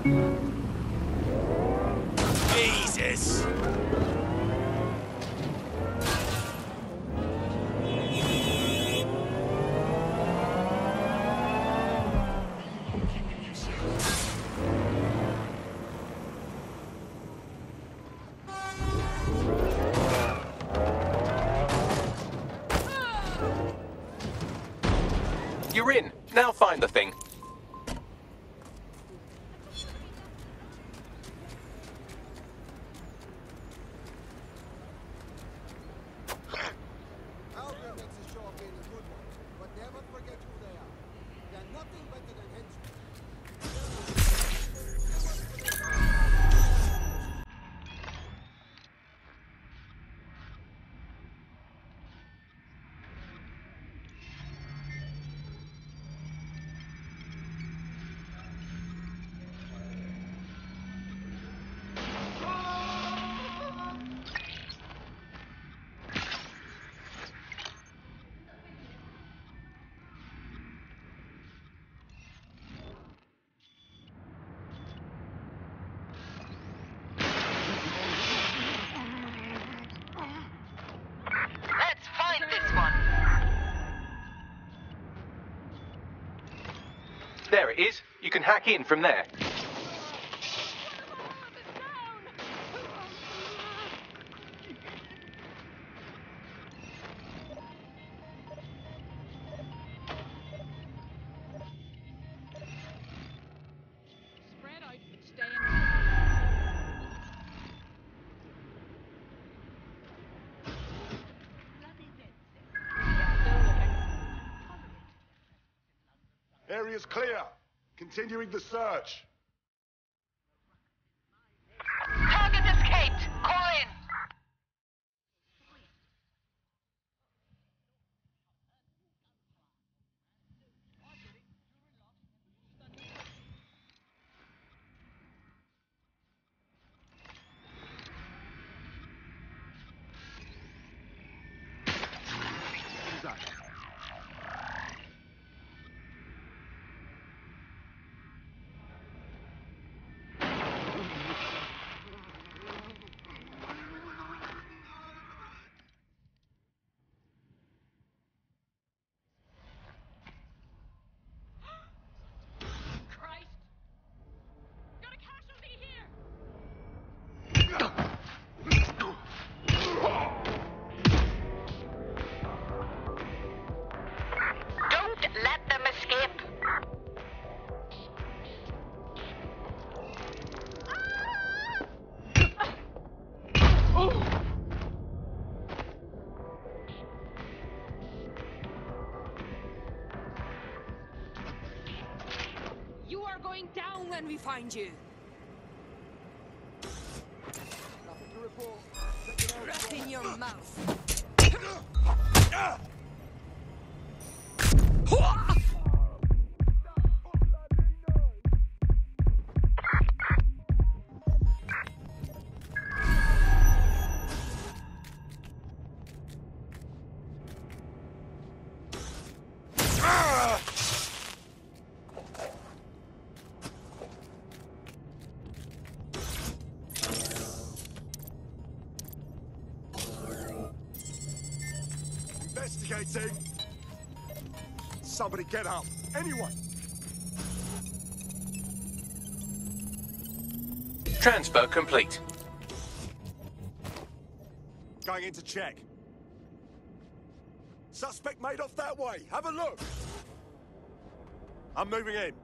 Jesus! You're in. Now find the thing. Albion makes a show of being a good one, but never forget who they are. They're nothing better than henchmen. Let's find this one. There it is. You can hack in from there. Spread out, stay in. Area's clear. Continuing the search. Target escaped. Call in. Who's that? Christ! Got a casualty here! Don't let them escape. You are going down when we find you. Nothing to report. Breath in your mouth. Investigating. Somebody get up. Anyone. Transfer complete. Going in to check. Suspect made off that way. Have a look. I'm moving in.